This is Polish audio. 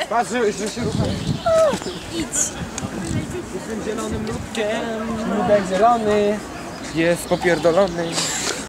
Patrz, że się rucha. Idź. Jestem zielonym ludkiem. Ludek zielony jest popierdolony.